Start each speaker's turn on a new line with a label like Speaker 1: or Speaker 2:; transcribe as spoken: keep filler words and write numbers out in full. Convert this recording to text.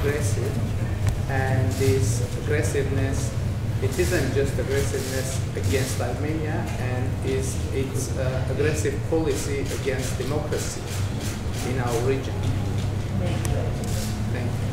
Speaker 1: aggressive, and this aggressiveness, it isn't just aggressiveness against Armenia, and is it's uh, aggressive policy against democracy in our region. Thank you.